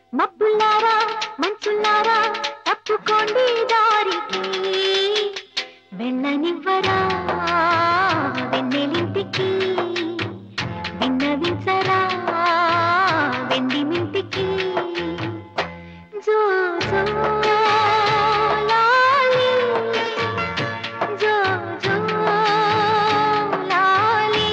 మబ్బుల్లారా మంచుల్లారా తప్పుకోండి దారికి వెళ్ళనివ్వరా వెన్నెలింటికి విన్నవించరా వెండి మింటికి జో జో లాలి జో జో లాలి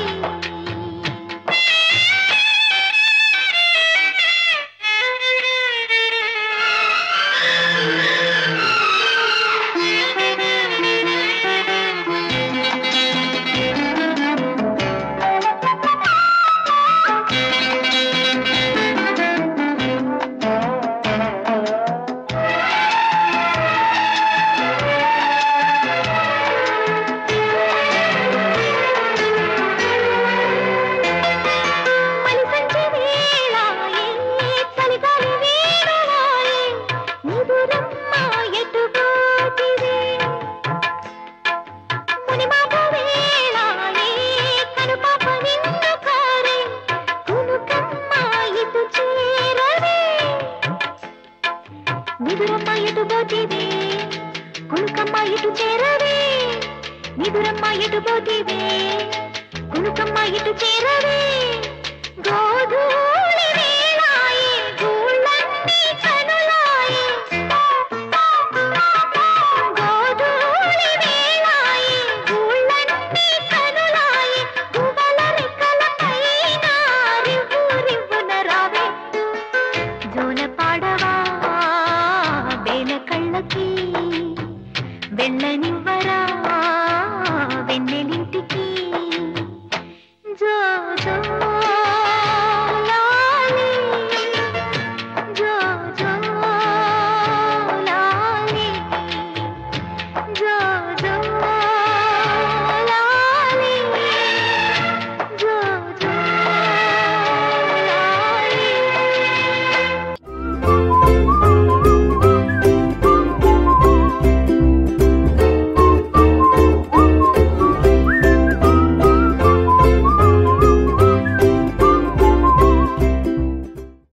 నిదురమ్మ ఎటు పోతివే కునుకమ్మ ఇటు చేరవే నిదురమ్మ ఎటు పోతివే కునుకమ్మ ఇటు చేరవే గోధూళి వేళాయే గూళ్ళన్నీ కనులాయే గోధూళి వేళాయే గూళ్ళన్నీ కనులాయే పువ్వుల రెక్కల పైన రివ్వు రివ్వున రావే జోల పాడవా కళ్ళకి వెళ్ళనివ్వరా వెన్నెలింటికి